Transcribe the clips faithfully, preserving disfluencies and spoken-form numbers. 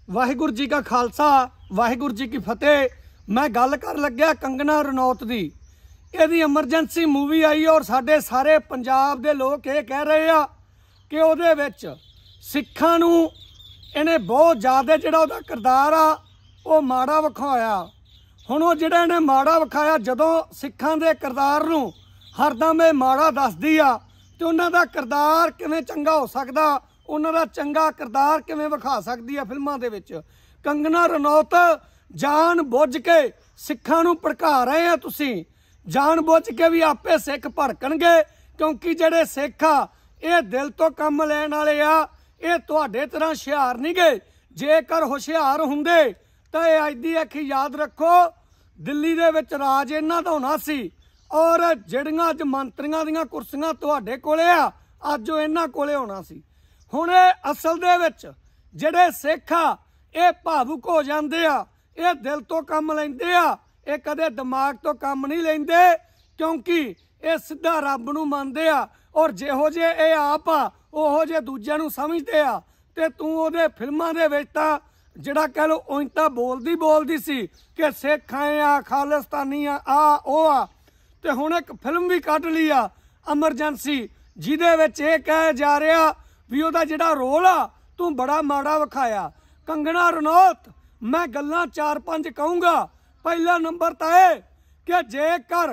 वाहिगुरू जी का खालसा वाहिगुरू जी की फतेह। मैं गल कर लग्या कंगना रनौत दी। ਇਹਦੀ ਐਮਰਜੈਂਸੀ मूवी आई और साडे सारे पंजाब दे लोग ये कह रहे आ कि ਉਹਦੇ ਵਿੱਚ ਸਿੱਖਾਂ ਨੂੰ ਇਹਨੇ बहुत ज़्यादा ਜਿਹੜਾ ਉਹਦਾ किरदार आ ਉਹ ਮਾੜਾ ਵਿਖਾਇਆ। ਹੁਣ ਉਹ ਜਿਹੜਾ ਇਹਨੇ ਮਾੜਾ ਵਿਖਾਇਆ ਜਦੋਂ ਸਿੱਖਾਂ ਦੇ किरदार ਨੂੰ हरदम ਇਹ ਮਾੜਾ ਦੱਸਦੀ ਆ ਤੇ ਉਹਨਾਂ ਦਾ किरदार ਕਿਵੇਂ ਚੰਗਾ ਹੋ ਸਕਦਾ, ਉਹਨਾਂ ਦਾ ਚੰਗਾ किरदार ਕਿਵੇਂ ਵਿਖਾ ਸਕਦੀ ਆ ਫਿਲਮਾਂ ਦੇ ਵਿੱਚ। ਕੰਗਨਾ ਰਣੌਤ ਜਾਣ ਬੁੱਝ ਕੇ ਸਿੱਖਾਂ ਨੂੰ ਭੜਕਾ ਰਹੇ ਆ ਤੁਸੀਂ, जान बुझ के भी आपे सिख भड़कणगे क्योंकि जेडे सिख आ ये दिल तो कम लैण वाले आ, ये तुहाडे तरह हुशियार नहीं गए। जेकर हुशियार हुंदे तां ये अज दी अखी याद रखो दिल्ली दे विच राज इन्हां दा होना सी और जिहड़ियां अज मंत्रियां दीयां कुर्सियां तुहाडे कोले आ अज ओह इन्हां कोले होना सी। हुण इह असल दे विच जेडे सिख आ ये भावुक हो जांदे आ, ये दिल तो कम लैंदे आ, ये कदे दिमाग तो काम नहीं लेंदे क्योंकि ये सीधा रब नूं मनदे आ और जिहो जे ये आप आ ओहो जे दूजिआं नूं समझदे आ। ते तूं ओहदे फिल्मां दे विच तां जिहड़ा कह लो उंज तां बोलदी बोलदी सी कि सिख आए आ खालिस्तानी आ आ ओ आ, ते हुण एक फिल्म भी कढ लई आ एमरजेंसी जिहदे विच ये कहा जा रहा भी ओहदा जिहड़ा रोल आ तूं बड़ा माड़ा विखाया। कंगना रनौत मैं गल्लां चार पंज कहूँगा। पहला नंबर तो है कि जेकर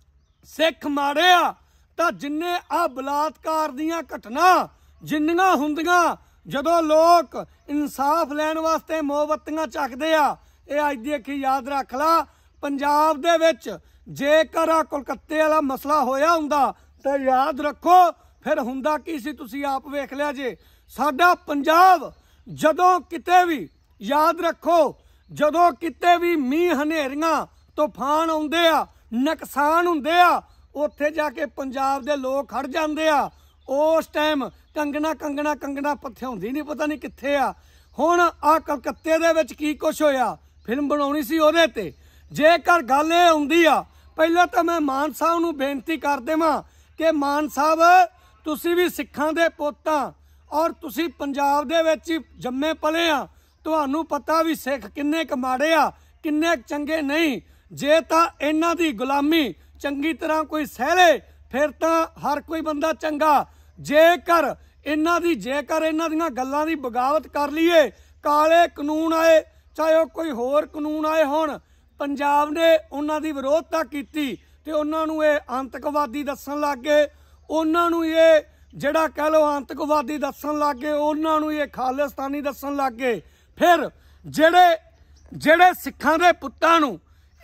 सिख माड़े आ तां जिन्ने आ बलात्कार दीयां घटना जिन्नियां हुंदियां जदों लोग इंसाफ लैण वास्ते मोमबत्तियां चकदे आ, ये अज दी अखी याद रख ला। पंजाब दे विच जेकर आ कोलकाते वाला मसला होया हुंदा तां याद रखो फिर हुंदा की सी, तुसीं आप वेख लिया जे। साडा पंजाब जदों किते भी याद रखो जदों किते भी मीह हनेरियां तूफान आउंदे आ नुकसान हुंदे आ उत्थे जाके पंजाब दे लोग खड़ जांदे आ। उस टाइम कंगना कंगना कंगना पत्थेउंदी नहीं पता नहीं कित्थे आ। हुण आ कलकत्ते दे विच की कुछ होया, फिल्म बनाउणी सी ओहदे ते। जेकर गल इह हुंदी आ पहिलां तां मैं मान साहब नूं बेनती कर देवां कि मान साहब तुसीं भी सिखां दे पुत्त आ और तुसीं पंजाब दे विच जम्मे पले आ, तुहानू पता भी सिख किन्ने क माड़े आ किन्ने चंगे नहीं। जे तां इन्हां दी गुलामी चंगी तरह कोई सह ले फिर तां हर कोई बंदा चंगा। जेकर इन्हां दी जेकर इन्हां दीयां गल्लां दी बगावत कर लीए, काले कानून आए चाहे वह कोई होर कानून आए होण, पंजाब ने उन्हां दी विरोधता कीती ते उन्हां नूं इह आतंकवादी दस्सण लग गए, उन्हां नूं इह जिहड़ा कह लो आतंकवादी दस्सण लग गए, उन्हां नूं इह खालिस्तानी दस्सण लग गए। फिर जेड़े जेड़े सिखां दे पुत्तां नूं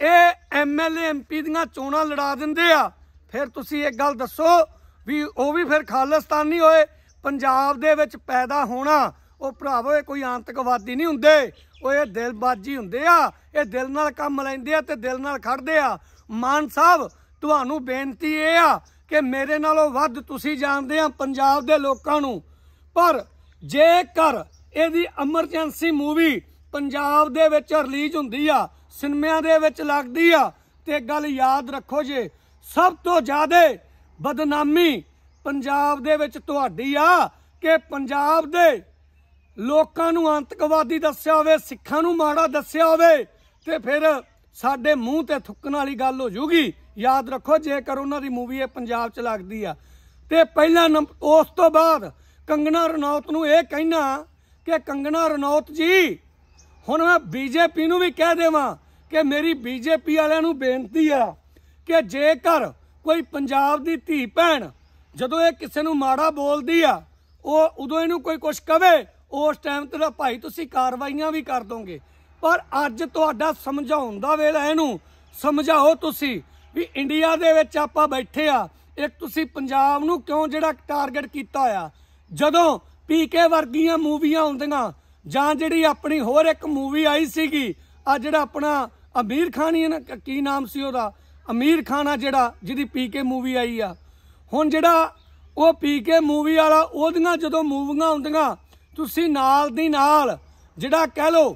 ਇਹ M L A M P ਦੀਆਂ ਚੋਣਾਂ लड़ा ਦਿੰਦੇ ਆ, फिर ਤੁਸੀਂ एक गल दसो भी ਉਹ भी फिर खालिस्तानी होए पंजाब दे विच पैदा होना। ਉਹ ਭਰਾਵੋ ਇਹ ਕੋਈ आतंकवादी नहीं हुंदे, ਉਹ ਇਹ दिलबाजी हुंदे आ, ਇਹ दिल नाल काम लैंदे आ ते दिल नाल खड़दे आ। मान साहब ਤੁਹਾਨੂੰ बेनती ਇਹ आ कि मेरे नालों वध ਤੁਸੀਂ जाणदे आ पंजाब दे लोकां नूं, पर जेकर ਇਹਦੀ ਐਮਰਜੈਂਸੀ मूवी पंजाब दे विच रिलीज हुंदी आ सिनेमिਆਂ ਦੇ ਵਿੱਚ लगदी आ ते गल याद रखो जे सब तो ज़्यादा बदनामी पंजाब दे विच तुहाडी आ कि पंजाब दे लोकां नूं आतंकवादी दस्सिया होवे, सिखां नूं माड़ा दस्सिया होवे ते फिर साडे मूँह ते थुक्कण वाली गल हो जूगी। याद रखो जेकर उन्हां दी मूवी ये पंजाब च लगदी आ ते पहला नंबर। उस तो बाद कंगना रनौत नूं इह कहना कि कंगना रनौत जी हुण मैं बीजेपी नूं भी कह देवां कि मेरी बीजेपी वालिआं नूं बेनती आ कि जेकर कोई पंजाब दी धी भैण जदों ये किसी नूं माड़ा बोलदी आ ਉਹ उदों इहनूं कोई कुछ कहे उस टाइम ते भाई तुसीं कार्रवाइयां भी कर दोगे, पर अज तुहाडा समझाउण दा वेला, इहनूं समझाओ तुसीं भी इंडिया दे विच आपां बैठे आ। एक तुसीं पंजाब नूं क्यों जिहड़ा टारगेट कीता होया जदों पी के वर्गियां मूवियां आउंदियां जां जिहड़ी अपनी होर एक मूवी आई सीगी आ जिहड़ा अपना अमीर खान ही की नाम सी ओहदा, अमीर खान आ जिहड़ा जिहदी पी के मूवी आई आ। हुण जिहड़ा ਉਹ पी के मूवी वाला ਉਹਦੀਆਂ ਜਦੋਂ मूवियां ਆਉਂਦੀਆਂ ਤੁਸੀਂ ਨਾਲ ਦੀ ਨਾਲ ਜਿਹੜਾ कह लो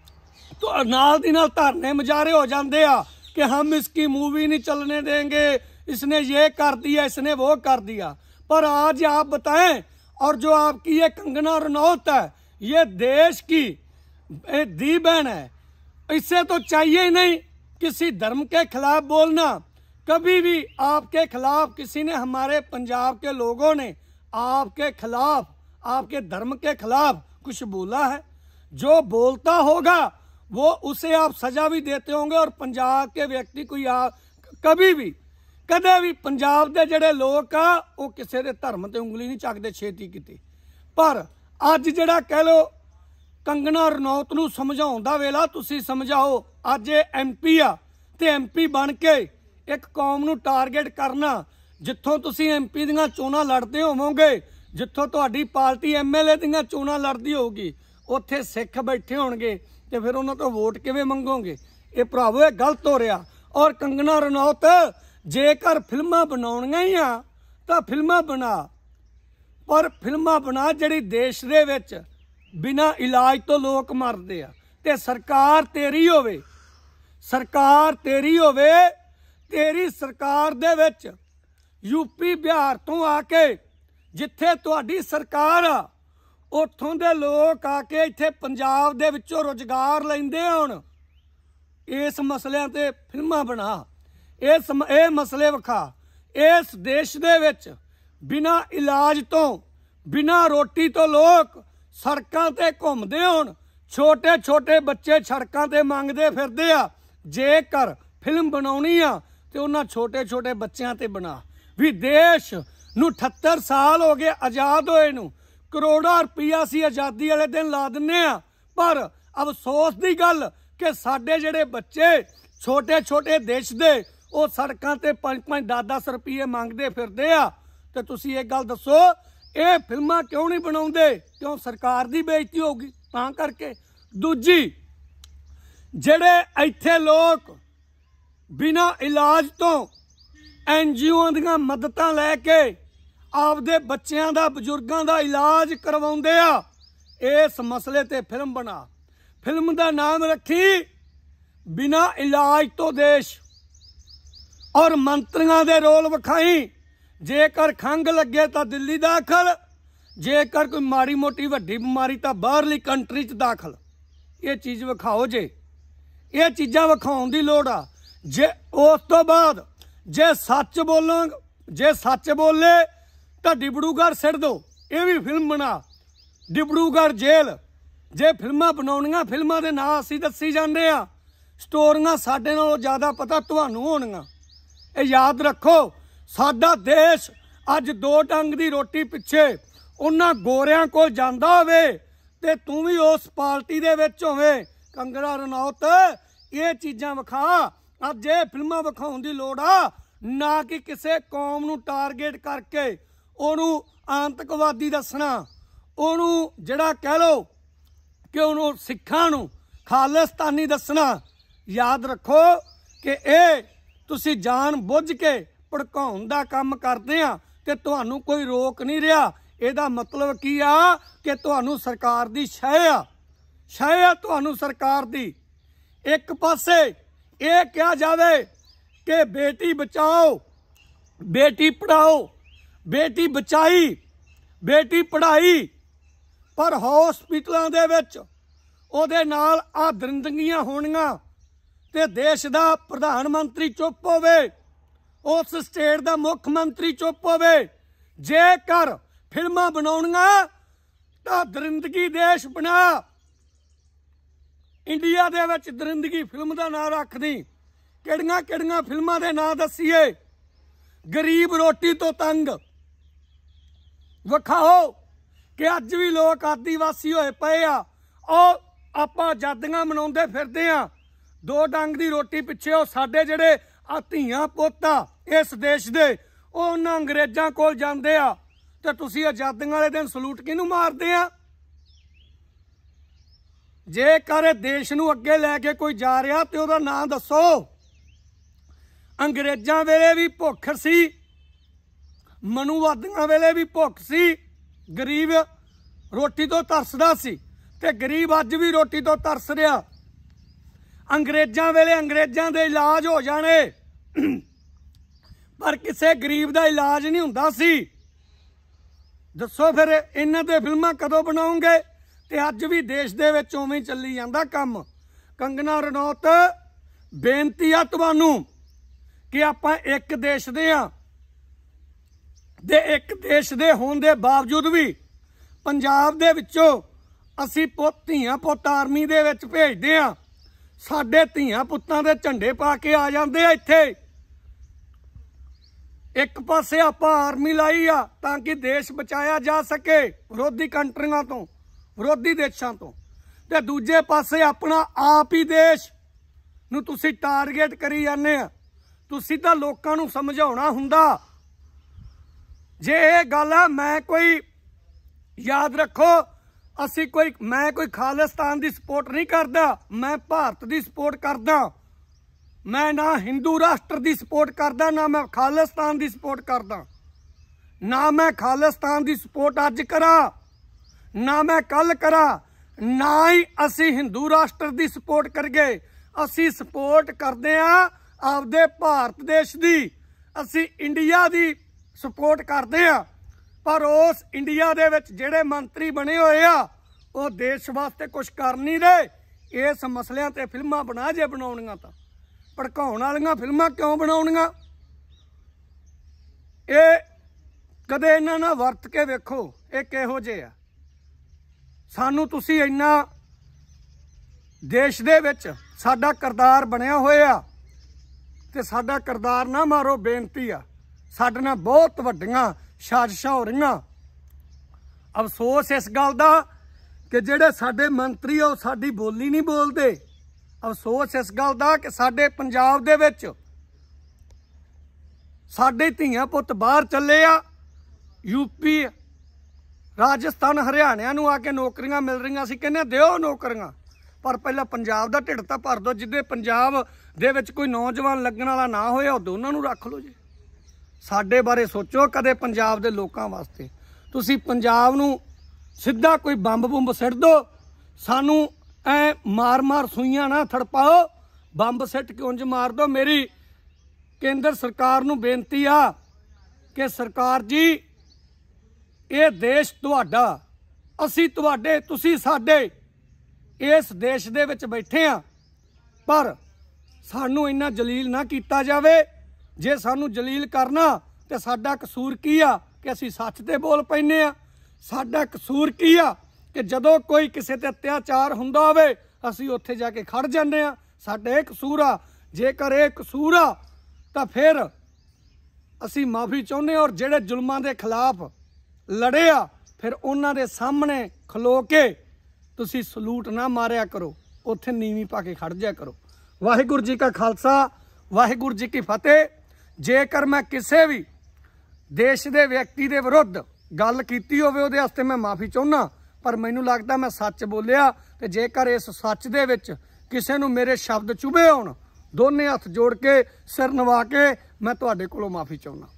तो नाल दी नाल धरने मुजाहरे हो जाते आ कि हम इसकी मूवी नहीं चलने देंगे, इसने ये कर दिया, इसने वो कर दिया। पर आज आप बताएं, और जो आपकी ये कंगना रनौत है ये देश की दी बहन है। इससे तो चाहिए ही नहीं किसी धर्म के खिलाफ बोलना। कभी भी आपके खिलाफ किसी ने, हमारे पंजाब के लोगों ने आपके खिलाफ, आपके धर्म के खिलाफ कुछ बोला है? जो बोलता होगा वो उसे आप सजा भी देते होंगे। और पंजाब के व्यक्ति कोई आप कभी भी कदे भी पंजाब के ਜਿਹੜੇ लोग आ वो किसी के धर्म ते उंगली नहीं चकते छेती किते। पर अज ਜਿਹੜਾ कह लो कंगना रनौत नूं समझाउण दा वेला, तुसीं समझाओ। अज एम पी आ ते एम पी बन के एक कौम नूं टारगेट करना, जिथों तुसीं एम पी दीआं चोणां लड़दे होवोगे, जिथों तुहाडी पार्टी एम एल ए दीआं चोणां लड़दी होगी, उत्थे सिख बैठे होणगे ते फिर उन्हां तों वोट किवें मंगोगे? ये भरावो ये गलत हो रहा। और कंगना रनौत जेकर फिल्मां बनाउणियां ही आ तां फिल्मां बना, पर फिल्मां बना जिहड़ी देश दे विच बिना इलाज तो लोग मरदे आ, ते सरकार तेरी होवे, सरकार तेरी होवे, तेरी सरकार दे विच यूपी बिहार तो आके जिथे तुहाडी सरकार आ उत्थों दे लोग आके इत्थे पंजाब दे विचों रोजगार लैंदे होण। इस मसलियां ते फिल्मां बना, इस ये मसले विखा। इस देश दे विच बिना इलाज तो, बिना रोटी तो लोग सड़कां ते घुमदे होण, छोटे छोटे बच्चे सड़कां ते मंगदे फिरदे आ। जेकर फिल्म बनाउणी आ ते उन्हां छोटे छोटे बच्चों ते बना। भी देश नूं अठहत्तर साल हो गए आज़ाद होए नूं, करोड़ां रुपया असीं आज़ादी वाले दिन ला दिंदे आ। पर अफसोस की गल कि साडे जिहड़े बच्चे छोटे छोटे देश दे वो सड़कां ते पांच पांच दस दस रुपये मंगदे फिरदे आ। ते तुसीं ये गल दसो, ये फिल्मां क्यों नहीं बनाउंदे? क्यों? सरकार दी बेइज्जती होगी तां करके। दूजी, जिहड़े इत्थे लोग बिना इलाज तो एन जी ओ दीआं मददां लैके आपदे बच्चों का, बजुर्गों का इलाज करवाउंदे आ, इस मसले ते फिल्म बना। फिल्म का नाम रखी बिना इलाज तो देश। और मंत्रियों के रोल विखाई, जेकर खंघ लगे तो दिल्ली दाखल, जेकर कोई माड़ी मोटी वड्डी बीमारी तो बाहरली कंट्री च दाखल। ये चीज़ विखाओ जे, ये चीज़ां विखाउण दी लोड़ आ। जे उस तो बाद जे सच बोलो, जे सच बोले तो डिब्रूगढ़ सिट दो, ये भी फिल्म बना। डिब्रूगढ़ जेल, जे फिल्मां बनाउणियां, फिल्मां दे नाम असीं दस्सी जांदे आ, स्टोरियां साडे नालों ज़्यादा पता तुहानूं होणियां। ये याद रखो, साडा देश अज दो डंग दी रोटी पिछे उन्हां गोरियां कोल जांदा होवे ते तूं भी उस पार्टी दे विच होवे। कंगना रनौत, ये चीज़ां विखा। अज ये फिल्मां विखाउण दी लोड़ आ, ना कि किसी कौम नूं टारगेट करके उहनूं आतंकवादी दसना, उहनूं जिहड़ा कह लो कि उहनूं सिखां नूं खालिस्तानी दसना। याद रखो कि ये तुसीं जान बुझ के भड़काउण दा काम करदे आ ते तुहानूं कोई रोक नहीं रहा। इहदा मतलब की आ कि तुहानूं सरकार दी शय आ, शय आ तुहानूं सरकार दी। एक पासे ये कहा जाए कि बेटी बचाओ, बेटी पढ़ाओ, बेटी बचाई, बेटी पढ़ाई, पर हॉस्पिटलों दे विच उहदे नाल आ दरिंदगियां होणियां ते देश दा प्रधानमंत्री चुप होवे, उस स्टेट दा मुख मंत्री चुप होवे। जेकर फिल्मां बनाउणियां तां दरिंदगी देश बना। इंडिया दे विच दरिंदगी फिल्म दा नाम रख दी। किहड़ियां किहड़ियां फिल्मां दे नाम दसीए? गरीब रोटी तो तंग विखाओ कि अज भी लोग आदिवासी होए पे आ, और आपां आजादियां मनाउंदे फिरदे आ दो डंग दी रोटी पिछे। वो साडे जिहड़े आ धीआं पुत्त आ इस देश दे, वो उन्हां अंग्रेजां कोल जांदे आ ते तुसीं आजादियां वाले दिन सलूट किहनूं मारदे आ? जेकर देश नूं अगे लैके कोई जा रहा तो उहदा नाम दसो। अंग्रेजां वेले भी भुख सी, मनुवादियां वेले भी भुख सी, गरीब रोटी तो तरसदा सी ते गरीब अज भी रोटी तो तरस रहा। अंग्रेजां वेले अंग्रेजां दे इलाज हो जाने, पर किसी गरीब का इलाज नहीं हुंदा सी। दसो फिर इन्हां ते फिल्मां कदों बनाओगे? ਤੇ ਅੱਜ ਵੀ ਦੇਸ਼ ਦੇ ਵਿੱਚ ਉਵੇਂ ਹੀ ਚੱਲੀ ਜਾਂਦਾ ਕੰਮ। ਕੰਗਨਾ ਰਣੌਤ ਬੇਨਤੀ ਆ ਤੁਹਾਨੂੰ कि आपां एक देश दे आ दे एक देश दे होने दे बावजूद भी पंजाब दे विचों असीं पुत धीआं पुत आर्मी दे विच भेजदे आ। साडे धीआं पुत्तां दे झंडे पा के आ जांदे आ इत्थे। एक पासे आपां आर्मी लाई आ ताकि देश बचाया जा सके विरोधी कंट्रियां तो, विरोधी देशां तो, ते दूजे पासे अपना आप ही देश नूं तुसीं टारगेट करी जांदे आ। तुसीं तां लोकां नूं समझाउणा हुंदा। जे ये गल है, मैं कोई याद रखो असी कोई मैं कोई खालिस्तान की सपोर्ट नहीं करता, मैं भारत की सपोर्ट करदा। मैं ना हिंदू राष्ट्र की सपोर्ट करदा, ना मैं खालिस्तान की सपोर्ट करदा। ना मैं खालिस्तान की सपोर्ट अज करा, ना मैं कल करा, ना ही असी हिंदू राष्ट्र की सपोर्ट करगे। असी सपोर्ट करते हैं आपदे भारत देश की, असी इंडिया की सपोर्ट करते हैं। पर उस इंडिया दे विच जिहड़े मंत्री बने हुए आ वो देश वास्ते कुछ कर नहीं रहे। इस मसलियां ते फिल्मां बना जे बनाउणियां तां भड़काउण वालियां फिल्मां क्यों बनाउणियां? ये कदे इन्हां नाल वरत के वेखो ये किहो जे आ। सानू तुसीं इन्ना देश दे विच साडा किरदार बनिया होया ते साडा किरदार ना मारो, बेनती आ। साडे नाल बहुत वड्डियां साजिशां हो रहीआं। अफसोस इस गल दा कि जिहड़े साडे मंत्री आ साडी बोली नहीं बोलदे। अफसोस इस गल दा कि साडे पंजाब दे विच साडे धीआं पुत्त बाहर चले आ। यूपी राजस्थान हरियाणा नूं आके नौकरियां मिल रहीआं। असीं कहने दिओ नौकरियां, पर पहला पंजाब दा ढिड तां भर दो। जिदे पंजाब दे विच कोई नौजवान लगण वाला ना होया उदों उन्हां नूं रख लो जी। साडे बारे सोचो कदे पंजाब दे लोकां वास्ते। तुसीं पंजाब नूं सीधा कोई बंब बुंब सिट दो, सानू ऐ मार मार सूइयां ना थड़पाओ, बंब सिट के उंज मार दो। मेरी केंद्र सरकार नूं बेनती आ कि सरकार जी ये देश तुहाडा, असीं तुहाडे, तुसीं साडे इस देश दे विच बैठे आ, पर सानू इन्ना जलील ना कीता जावे। जे सानू जलील करना ते साडा कसूर की आ कि असीं सच ते बोल पैने आ। साडा कसूर की आ कि जदों कोई किसी ते अत्याचार हुंदा होवे असीं उत्थे जाके खड़ जांदे आ। साडा इह कसूर आ। जेकर इह कसूर आ तां फिर असीं माफ़ी चाहुंदे और जिहड़े जुल्मां दे खिलाफ लड़े आ फिर उन्हां दे सामने खलो के तुसीं सलूट ना मारिया करो, उत्थे नीवीं पा के खड़ जाया करो। वाहिगुरू जी का खालसा, वाहिगुरू जी की फतेह। जेकर मैं किसी भी देश के व्यक्ति के विरुद्ध गल कीती होवे उहदे वास्ते मैं माफ़ी चाहुंदा, पर मैनूं लगदा मैं सच बोलिया। ते जेकर इस सच दे विच किसी नूं मेरे शब्द चुभे होण, दोने हथ जोड़ के सिर नवा के मैं तुहाडे कोलों माफ़ी चाहुंदा।